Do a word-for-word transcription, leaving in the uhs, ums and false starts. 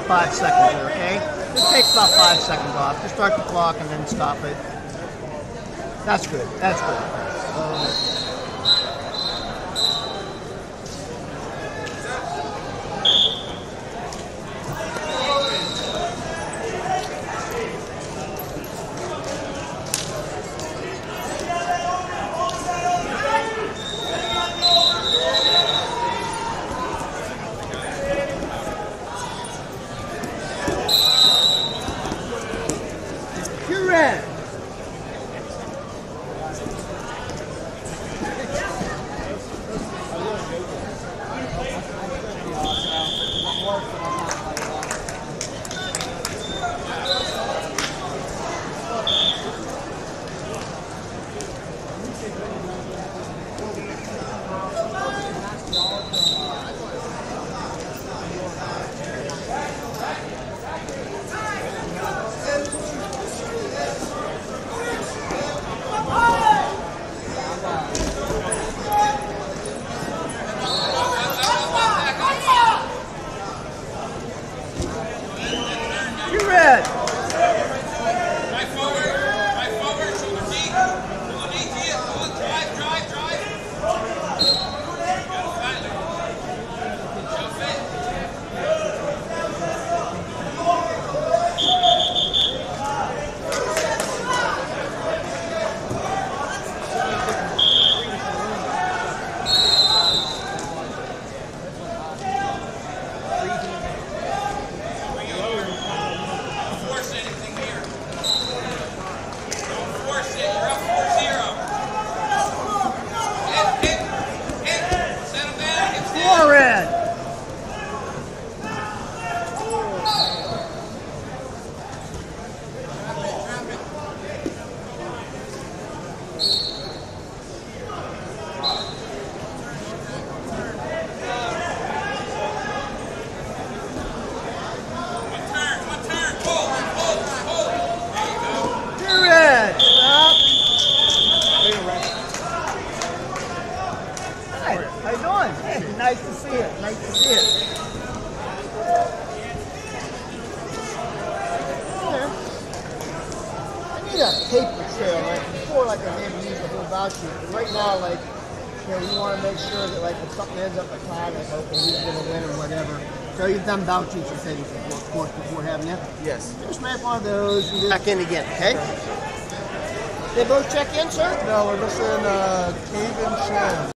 five seconds there, okay? Just take about five seconds off. Just start the clock and then stop it. That's good. That's good. Uh, You're red. You're red. Right forward, right forward, shoulder deep, shoulder deep, here, pull it, drive, drive, drive. Go finally. Jump it. Red. How you doing? Hey, nice to see it. Nice to see it. Yeah. I need a paper trail. Like before, like I maybe use the whole voucher. But right now, like you know, you want to make sure that like if something ends up a tie, like okay, who's gonna win or whatever. So you've done vouchers and things before, of course, before having it. Yes. Just make one of those and back in again. Okay. They both check in, sir? No, we're missing uh, Kevin Chen.